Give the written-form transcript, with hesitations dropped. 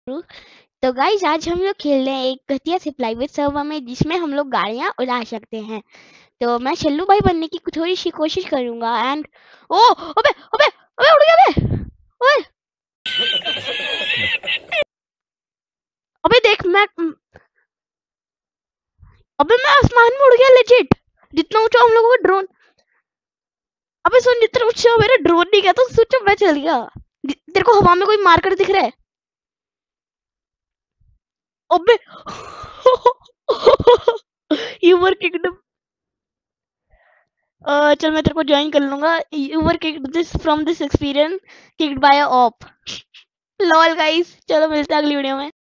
तो गाइस आज हम लोग खेल रहे हैं एक घटिया से प्राइवेट सर्वर में जिसमें हम लोग गाड़ियां उड़ा सकते हैं। तो मैं शल्लू भाई बनने की थोड़ी सी कोशिश करूंगा एंड ओ अबे अबे अबे उड़ गया बे। ओए अबे देख मैं आसमान में उड़ गया लेजिट। जितना ऊंचा हम लोगों का ड्रोन। अबे सुन जितना ऊंचा मेरा ड्रोन नहीं गया तो सोचो मैं चल गया। तेरे को हवा में कोई मार्कर दिख रहा है? अबे यू वर किक्ड। चल मैं तेरे को ज्वाइन कर लूंगा। You were kicked this from this experience kicked by a op. Lol guys चलो मिलते हैं अगली वीडियो में।